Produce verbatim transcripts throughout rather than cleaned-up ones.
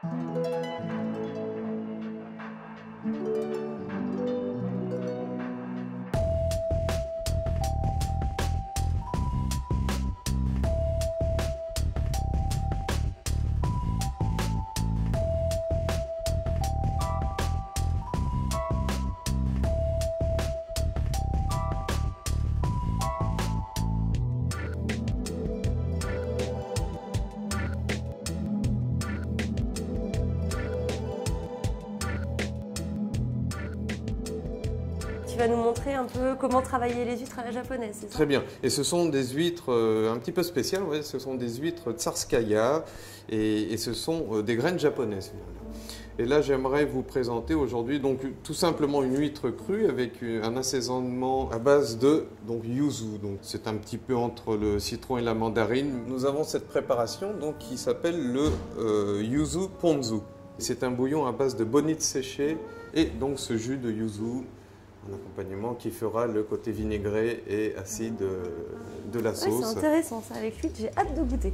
Tu vas nous montrer un peu comment travailler les huîtres à la japonaise, c'est ça? Très bien. Et ce sont des huîtres euh, un petit peu spéciales. Ouais. Ce sont des huîtres Tsarskaya et, et ce sont euh, des graines japonaises. Et là, j'aimerais vous présenter aujourd'hui donc tout simplement une huître crue avec un assaisonnement à base de donc yuzu. Donc c'est un petit peu entre le citron et la mandarine. Nous avons cette préparation donc qui s'appelle le euh, yuzu ponzu. C'est un bouillon à base de bonite séchée et donc ce jus de yuzu. Un accompagnement qui fera le côté vinaigré et acide de la sauce. Ouais, c'est intéressant ça avec l'huître, j'ai hâte de goûter.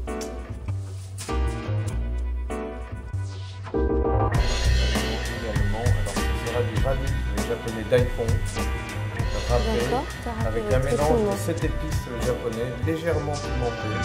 Également, alors ce sera du ramen, les japonais daifon, râpé, avec un mélange de sept épices japonais légèrement pimentées.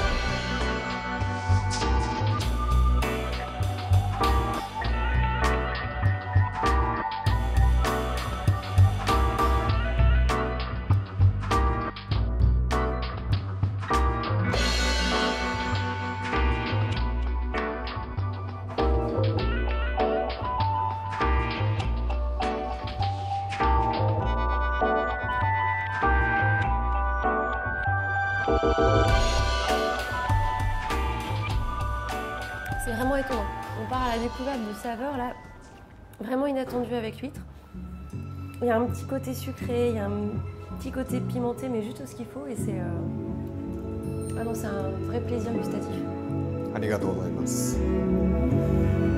C'est vraiment étonnant. On part à la découverte de saveurs là, vraiment inattendues avec l'huître. Il y a un petit côté sucré, il y a un petit côté pimenté, mais juste ce qu'il faut et c'est euh... ah non, c'est un vrai plaisir gustatif. Arigatou gozaimasu.